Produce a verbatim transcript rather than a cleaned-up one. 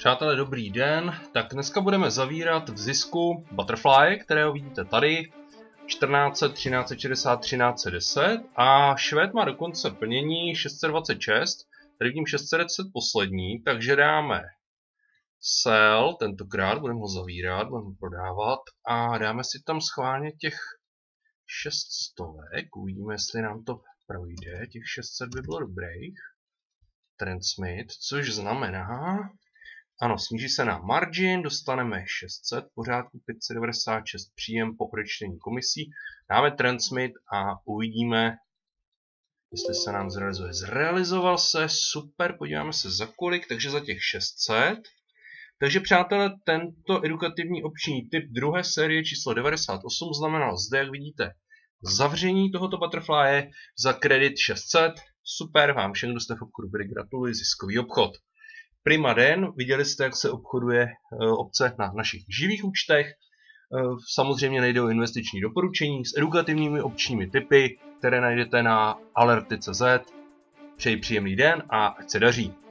Přátelé, dobrý den. Tak dneska budeme zavírat v zisku Butterfly, kterého vidíte tady. čtrnáct set, třináct set šedesát, třináct set deset a Švéd má dokonce plnění šest set dvacet šest, tady vidím šest set deset poslední, takže dáme sell, tentokrát budeme ho zavírat, budeme ho prodávat a dáme si tam schválně těch šest stovek, uvidíme, jestli nám to projde, těch šest set by bylo dobrých. Transmit, což znamená, ano, sníží se nám margin, dostaneme šest set, pořádku pět set devadesát šest příjem po odečtení komisí, dáme transmit a uvidíme, jestli se nám zrealizuje. Zrealizoval se, super, podíváme se za kolik, takže za těch šest set. Takže přátelé, tento edukativní opční typ druhé série číslo devadesát osm znamenal zde, jak vidíte, zavření tohoto butterflye za kredit šest set. Super, vám všem, kdo jste v obchodu byli, gratuluji, ziskový obchod. Prima den, viděli jste, jak se obchoduje opce na našich živých účtech. Samozřejmě nejde o investiční doporučení s edukativními opčními typy, které najdete na alerty tečka cé zet. Přeji příjemný den a ať se daří.